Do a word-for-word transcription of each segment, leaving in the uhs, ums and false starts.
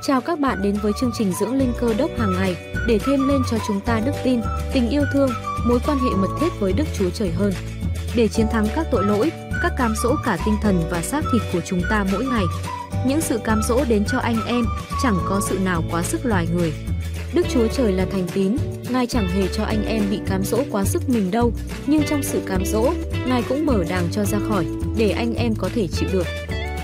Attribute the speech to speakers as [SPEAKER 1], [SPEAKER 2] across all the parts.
[SPEAKER 1] Chào các bạn đến với chương trình dưỡng linh Cơ Đốc hàng ngày để thêm lên cho chúng ta đức tin, tình yêu thương, mối quan hệ mật thiết với Đức Chúa Trời hơn. Để chiến thắng các tội lỗi, các cám dỗ cả tinh thần và xác thịt của chúng ta mỗi ngày. Những sự cám dỗ đến cho anh em, chẳng có sự nào quá sức loài người. Đức Chúa Trời là thành tín, Ngài chẳng hề cho anh em bị cám dỗ quá sức mình đâu, nhưng trong sự cám dỗ, Ngài cũng mở đàng cho ra khỏi, để anh em có thể chịu được.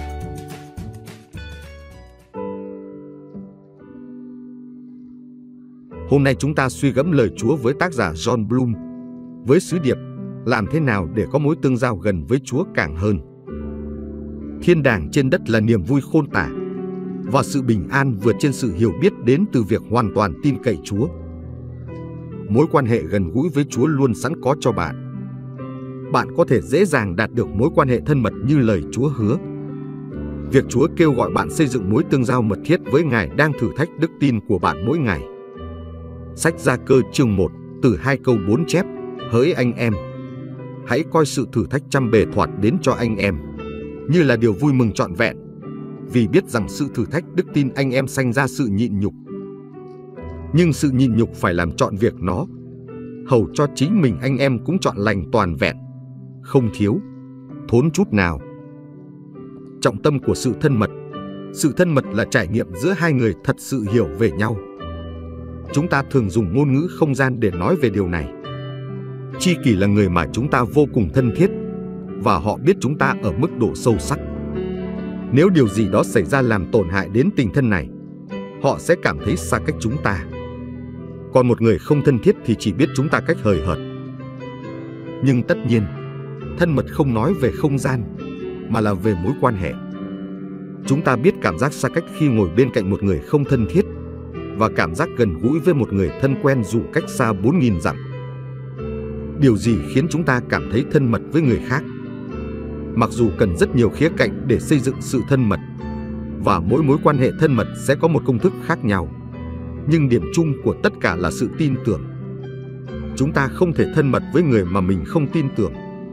[SPEAKER 2] Hôm nay chúng ta suy gẫm lời Chúa với tác giả John Bloom, với sứ điệp làm thế nào để có mối tương giao gần với Chúa càng hơn. Thiên đàng trên đất là niềm vui khôn tả, và sự bình an vượt trên sự hiểu biết đến từ việc hoàn toàn tin cậy Chúa. Mối quan hệ gần gũi với Chúa luôn sẵn có cho bạn. Bạn có thể dễ dàng đạt được mối quan hệ thân mật như lời Chúa hứa. Việc Chúa kêu gọi bạn xây dựng mối tương giao mật thiết với Ngài đang thử thách đức tin của bạn mỗi ngày. Sách Gia Cơ chương một từ hai câu bốn chép: Hỡi anh em, hãy coi sự thử thách trăm bề thoạt đến cho anh em như là điều vui mừng trọn vẹn, vì biết rằng sự thử thách đức tin anh em sanh ra sự nhịn nhục. Nhưng sự nhịn nhục phải làm trọn việc nó, hầu cho chính mình anh em cũng trọn lành toàn vẹn, không thiếu, thốn chút nào. Trọng tâm của sự thân mật. Sự thân mật là trải nghiệm giữa hai người thật sự hiểu về nhau. Chúng ta thường dùng ngôn ngữ không gian để nói về điều này. Tri kỷ là người mà chúng ta vô cùng thân thiết, và họ biết chúng ta ở mức độ sâu sắc. Nếu điều gì đó xảy ra làm tổn hại đến tình thân này, họ sẽ cảm thấy xa cách chúng ta. Còn một người không thân thiết thì chỉ biết chúng ta cách hời hợt. Nhưng tất nhiên, thân mật không nói về không gian, mà là về mối quan hệ. Chúng ta biết cảm giác xa cách khi ngồi bên cạnh một người không thân thiết, và cảm giác gần gũi với một người thân quen dù cách xa bốn nghìn dặm. Điều gì khiến chúng ta cảm thấy thân mật với người khác? Mặc dù cần rất nhiều khía cạnh để xây dựng sự thân mật, và mỗi mối quan hệ thân mật sẽ có một công thức khác nhau, nhưng điểm chung của tất cả là sự tin tưởng. Chúng ta không thể thân mật với người mà mình không tin tưởng.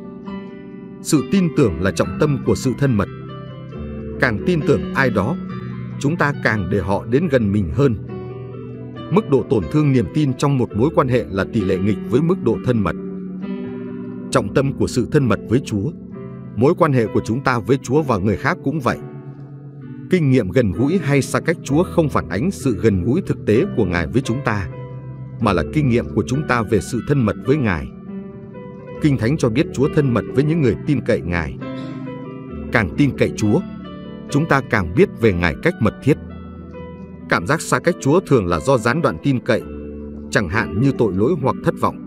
[SPEAKER 2] Sự tin tưởng là trọng tâm của sự thân mật. Càng tin tưởng ai đó, chúng ta càng để họ đến gần mình hơn. Mức độ tổn thương niềm tin trong một mối quan hệ là tỷ lệ nghịch với mức độ thân mật. Trọng tâm của sự thân mật với Chúa. Mối quan hệ của chúng ta với Chúa và người khác cũng vậy. Kinh nghiệm gần gũi hay xa cách Chúa không phản ánh sự gần gũi thực tế của Ngài với chúng ta, mà là kinh nghiệm của chúng ta về sự thân mật với Ngài. Kinh Thánh cho biết Chúa thân mật với những người tin cậy Ngài. Càng tin cậy Chúa, chúng ta càng biết về Ngài cách mật thiết. Cảm giác xa cách Chúa thường là do gián đoạn tin cậy, chẳng hạn như tội lỗi hoặc thất vọng.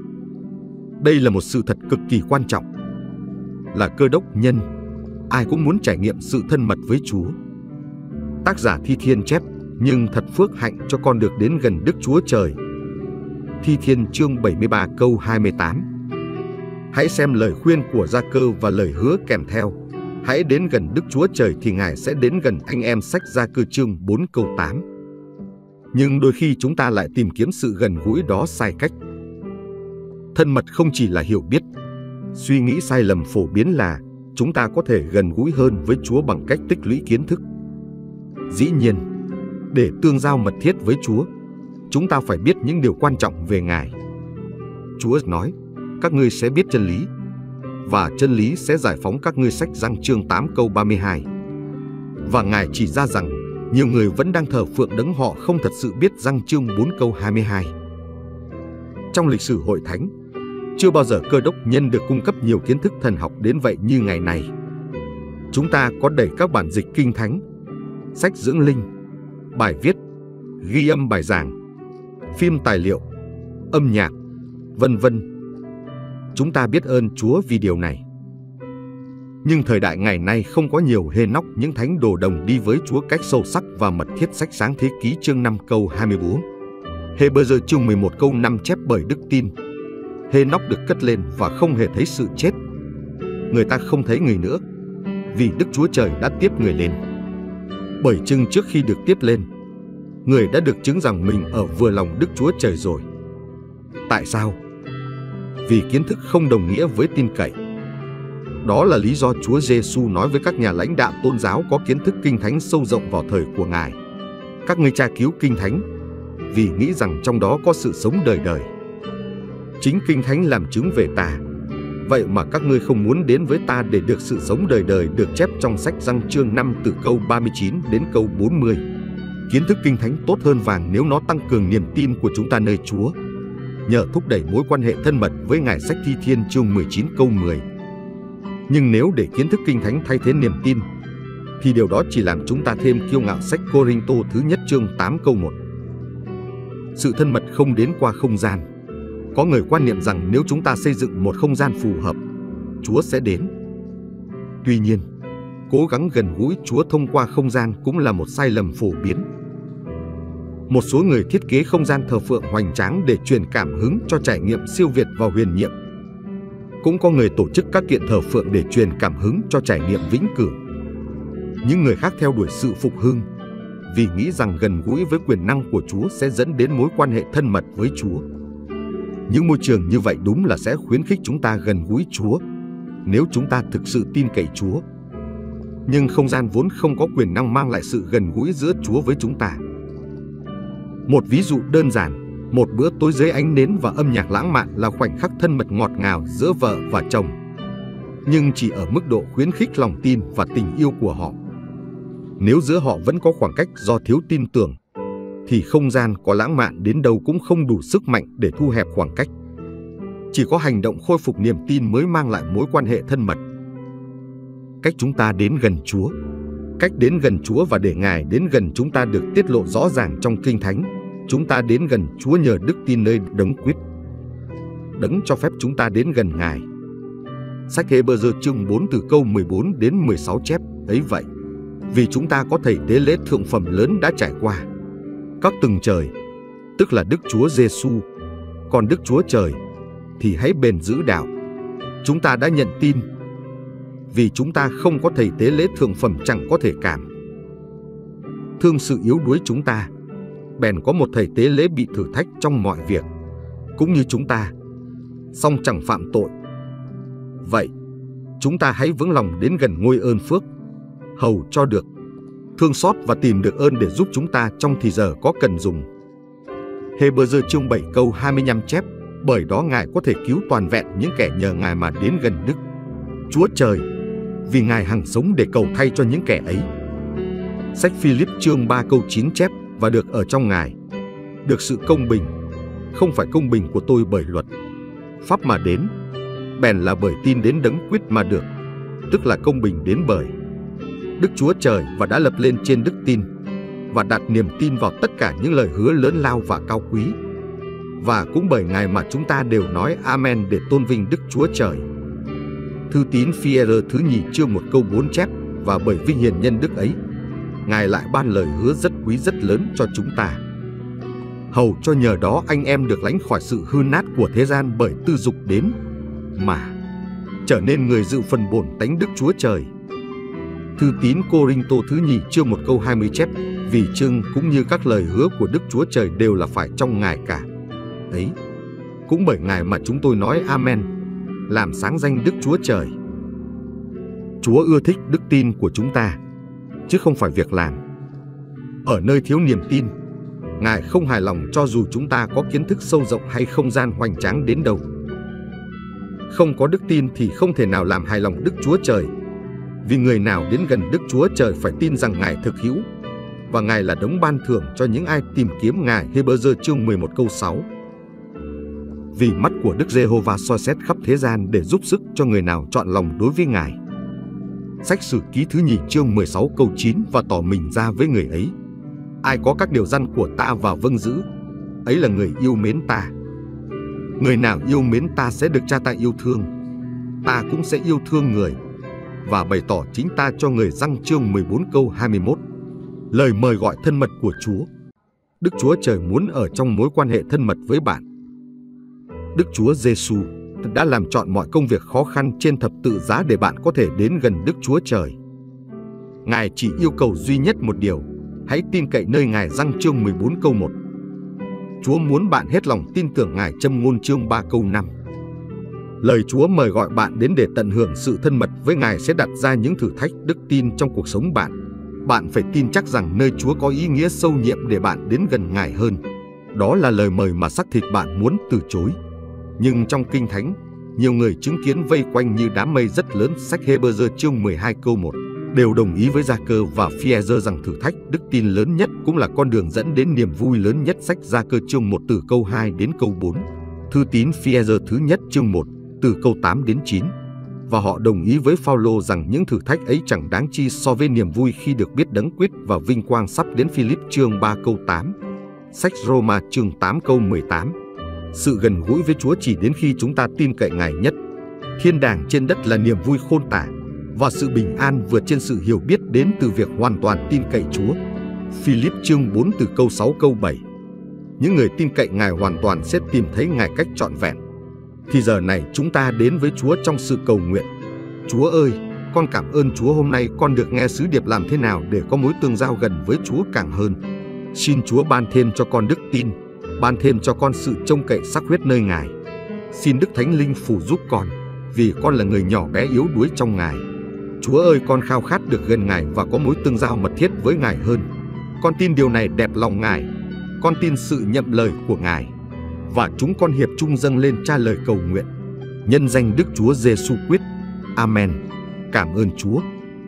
[SPEAKER 2] Đây là một sự thật cực kỳ quan trọng. Là cơ đốc nhân, ai cũng muốn trải nghiệm sự thân mật với Chúa. Tác giả Thi Thiên chép: Nhưng thật phước hạnh cho con được đến gần Đức Chúa Trời. Thi Thiên chương bảy mươi ba câu hai mươi tám. Hãy xem lời khuyên của Gia Cơ và lời hứa kèm theo: Hãy đến gần Đức Chúa Trời thì Ngài sẽ đến gần anh em. Sách Gia Cơ chương bốn câu tám. Nhưng đôi khi chúng ta lại tìm kiếm sự gần gũi đó sai cách. Thân mật không chỉ là hiểu biết. Suy nghĩ sai lầm phổ biến là chúng ta có thể gần gũi hơn với Chúa bằng cách tích lũy kiến thức. Dĩ nhiên, để tương giao mật thiết với Chúa, chúng ta phải biết những điều quan trọng về Ngài. Chúa nói: Các ngươi sẽ biết chân lý, và chân lý sẽ giải phóng các ngươi. Sách Giăng chương tám câu ba mươi hai. Và Ngài chỉ ra rằng nhiều người vẫn đang thờ phượng đấng họ không thật sự biết. Giăng chương bốn câu hai mươi hai. Trong lịch sử Hội Thánh, chưa bao giờ cơ đốc nhân được cung cấp nhiều kiến thức thần học đến vậy như ngày nay. Chúng ta có đầy các bản dịch Kinh Thánh, sách dưỡng linh, bài viết, ghi âm bài giảng, phim tài liệu, âm nhạc, vân vân. Chúng ta biết ơn Chúa vì điều này. Nhưng thời đại ngày nay không có nhiều Hê-nóc, những thánh đồ đồng đi với Chúa cách sâu sắc và mật thiết. Sách Sáng Thế Ký chương năm câu hai mươi bốn. Hê-bơ-giơ chương mười một câu năm chép: Bởi đức tin, Hê-nóc được cất lên và không hề thấy sự chết. Người ta không thấy người nữa, vì Đức Chúa Trời đã tiếp người lên. Bởi chừng trước khi được tiếp lên, người đã được chứng rằng mình ở vừa lòng Đức Chúa Trời rồi. Tại sao? Vì kiến thức không đồng nghĩa với tin cậy. Đó là lý do Chúa Giêsu nói với các nhà lãnh đạo tôn giáo có kiến thức kinh thánh sâu rộng vào thời của Ngài: các ngươi tra cứu Kinh Thánh vì nghĩ rằng trong đó có sự sống đời đời. Chính Kinh Thánh làm chứng về ta, vậy mà các ngươi không muốn đến với ta để được sự sống đời đời được chép trong sách Giăng chương năm từ câu ba mươi chín đến câu bốn mươi. Kiến thức Kinh Thánh tốt hơn vàng nếu nó tăng cường niềm tin của chúng ta nơi Chúa, nhờ thúc đẩy mối quan hệ thân mật với Ngài, sách Thi Thiên chương mười chín câu mười. Nhưng nếu để kiến thức Kinh Thánh thay thế niềm tin, thì điều đó chỉ làm chúng ta thêm kiêu ngạo, sách Cô-rinh-tô thứ nhất chương tám câu một. Sự thân mật không đến qua không gian. Có người quan niệm rằng nếu chúng ta xây dựng một không gian phù hợp, Chúa sẽ đến. Tuy nhiên, cố gắng gần gũi Chúa thông qua không gian cũng là một sai lầm phổ biến. Một số người thiết kế không gian thờ phượng hoành tráng để truyền cảm hứng cho trải nghiệm siêu việt và huyền nhiệm. Cũng có người tổ chức các kiện thờ phượng để truyền cảm hứng cho trải nghiệm vĩnh cửu. Những người khác theo đuổi sự phục hưng vì nghĩ rằng gần gũi với quyền năng của Chúa sẽ dẫn đến mối quan hệ thân mật với Chúa. Những môi trường như vậy đúng là sẽ khuyến khích chúng ta gần gũi Chúa nếu chúng ta thực sự tin cậy Chúa. Nhưng không gian vốn không có quyền năng mang lại sự gần gũi giữa Chúa với chúng ta. Một ví dụ đơn giản, một bữa tối dưới ánh nến và âm nhạc lãng mạn là khoảnh khắc thân mật ngọt ngào giữa vợ và chồng, nhưng chỉ ở mức độ khuyến khích lòng tin và tình yêu của họ. Nếu giữa họ vẫn có khoảng cách do thiếu tin tưởng, thì không gian có lãng mạn đến đâu cũng không đủ sức mạnh để thu hẹp khoảng cách. Chỉ có hành động khôi phục niềm tin mới mang lại mối quan hệ thân mật. Cách chúng ta đến gần Chúa, cách đến gần Chúa và để Ngài đến gần chúng ta được tiết lộ rõ ràng trong Kinh Thánh. Chúng ta đến gần Chúa nhờ đức tin nơi Đấng Christ, Đấng cho phép chúng ta đến gần Ngài. Sách Hê-bơ-giơ chương bốn từ câu mười bốn đến mười sáu chép ấy vậy, vì chúng ta có thầy tế lễ thượng phẩm lớn đã trải qua các tầng trời, tức là Đức Chúa Giêsu. Còn Đức Chúa Trời thì hãy bền giữ đạo. Chúng ta đã nhận tin, vì chúng ta không có thầy tế lễ thượng phẩm chẳng có thể cảm thương sự yếu đuối chúng ta, bèn có một thầy tế lễ bị thử thách trong mọi việc, cũng như chúng ta, song chẳng phạm tội. Vậy, chúng ta hãy vững lòng đến gần ngôi ơn phước, hầu cho được thương xót và tìm được ơn để giúp chúng ta trong thì giờ có cần dùng. Hê-bơ-giơ chương bảy câu hai mươi lăm chép, bởi đó Ngài có thể cứu toàn vẹn những kẻ nhờ Ngài mà đến gần Đức Chúa Trời, vì Ngài hằng sống để cầu thay cho những kẻ ấy. Sách Phi-líp chương ba câu chín chép, và được ở trong Ngài, được sự công bình, không phải công bình của tôi bởi luật pháp mà đến, bèn là bởi tin đến Đấng Christ mà được, tức là công bình đến bởi Đức Chúa Trời và đã lập lên trên đức tin, và đặt niềm tin vào tất cả những lời hứa lớn lao và cao quý. Và cũng bởi Ngài mà chúng ta đều nói Amen để tôn vinh Đức Chúa Trời. Thư tín Phi-e-rơ thứ nhì chương một câu bốn chép, và bởi vinh hiển nhân đức ấy, Ngài lại ban lời hứa rất quý rất lớn cho chúng ta, hầu cho nhờ đó anh em được lánh khỏi sự hư nát của thế gian bởi tư dục đến, mà trở nên người dự phần bổn tánh Đức Chúa Trời. Thư tín Cô-rinh-tô thứ nhì chương một câu hai mươi chép, vì chương cũng như các lời hứa của Đức Chúa Trời đều là phải trong Ngài cả. Ấy, cũng bởi Ngài mà chúng tôi nói Amen, làm sáng danh Đức Chúa Trời. Chúa ưa thích đức tin của chúng ta, chứ không phải việc làm. Ở nơi thiếu niềm tin, Ngài không hài lòng cho dù chúng ta có kiến thức sâu rộng hay không gian hoành tráng đến đâu. Không có đức tin thì không thể nào làm hài lòng Đức Chúa Trời, vì người nào đến gần Đức Chúa Trời phải tin rằng Ngài thực hữu, và Ngài là đấng ban thưởng cho những ai tìm kiếm Ngài. Hê-bơ-giơ chương mười một câu sáu. Vì mắt của Đức Giê-hô-va soi xét khắp thế gian để giúp sức cho người nào chọn lòng đối với Ngài. Sách Sử Ký thứ nhì chương mười sáu câu chín, và tỏ mình ra với người ấy. Ai có các điều răn của ta và vâng giữ, ấy là người yêu mến ta. Người nào yêu mến ta sẽ được Cha ta yêu thương. Ta cũng sẽ yêu thương người, và bày tỏ chính ta cho người. Giăng chương mười bốn câu hai mươi mốt. Lời mời gọi thân mật của Chúa. Đức Chúa Trời muốn ở trong mối quan hệ thân mật với bạn. Đức Chúa Giêsu đã làm trọn mọi công việc khó khăn trên thập tự giá để bạn có thể đến gần Đức Chúa Trời. Ngài chỉ yêu cầu duy nhất một điều, hãy tin cậy nơi Ngài. Giăng chương mười bốn câu một. Chúa muốn bạn hết lòng tin tưởng Ngài. Châm ngôn chương ba câu năm. Lời Chúa mời gọi bạn đến để tận hưởng sự thân mật với Ngài sẽ đặt ra những thử thách đức tin trong cuộc sống bạn, bạn phải tin chắc rằng nơi Chúa có ý nghĩa sâu nhiệm để bạn đến gần Ngài hơn. Đó là lời mời mà xác thịt bạn muốn từ chối. Nhưng trong Kinh Thánh, nhiều người chứng kiến vây quanh như đám mây rất lớn, sách Hê-bơ-giơ chương mười hai câu một, đều đồng ý với Gia-cơ và Phi-e-giơ rằng thử thách, đức tin lớn nhất cũng là con đường dẫn đến niềm vui lớn nhất, sách Gia-cơ chương một từ câu hai đến câu bốn, thư tín Phi-e-giơ thứ nhất chương một từ câu tám đến chín. Và họ đồng ý với Phao-lô rằng những thử thách ấy chẳng đáng chi so với niềm vui khi được biết đấng quyết và vinh quang sắp đến, Phi-líp chương ba câu tám, sách Rô-ma chương tám câu mười tám. Sự gần gũi với Chúa chỉ đến khi chúng ta tin cậy Ngài nhất. Thiên đàng trên đất là niềm vui khôn tả, và sự bình an vượt trên sự hiểu biết đến từ việc hoàn toàn tin cậy Chúa. Phi-líp chương bốn từ câu sáu câu bảy. Những người tin cậy Ngài hoàn toàn sẽ tìm thấy Ngài cách trọn vẹn. Thì giờ này chúng ta đến với Chúa trong sự cầu nguyện. Chúa ơi, con cảm ơn Chúa hôm nay con được nghe sứ điệp làm thế nào để có mối tương giao gần với Chúa càng hơn. Xin Chúa ban thêm cho con đức tin, ban thêm cho con sự trông cậy xác huyết nơi Ngài. Xin Đức Thánh Linh phù giúp con, vì con là người nhỏ bé yếu đuối trong Ngài. Chúa ơi, con khao khát được gần Ngài và có mối tương giao mật thiết với Ngài hơn. Con tin điều này đẹp lòng Ngài. Con tin sự nhậm lời của Ngài. Và chúng con hiệp chung dâng lên Cha lời cầu nguyện. Nhân danh Đức Chúa Giêsu Christ. Amen. Cảm ơn Chúa.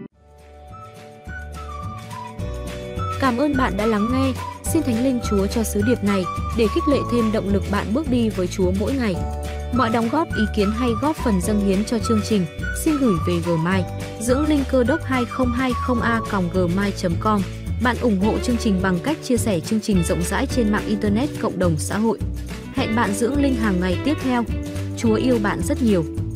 [SPEAKER 1] Cảm ơn bạn đã lắng nghe. Xin Thánh Linh Chúa cho sứ điệp này để khích lệ thêm động lực bạn bước đi với Chúa mỗi ngày. Mọi đóng góp, ý kiến hay góp phần dâng hiến cho chương trình xin gửi về Gmail dưỡng linh cơ đốc hai không hai không a còng gmail chấm com. Bạn ủng hộ chương trình bằng cách chia sẻ chương trình rộng rãi trên mạng Internet, cộng đồng xã hội. Hẹn bạn dưỡng linh hàng ngày tiếp theo. Chúa yêu bạn rất nhiều.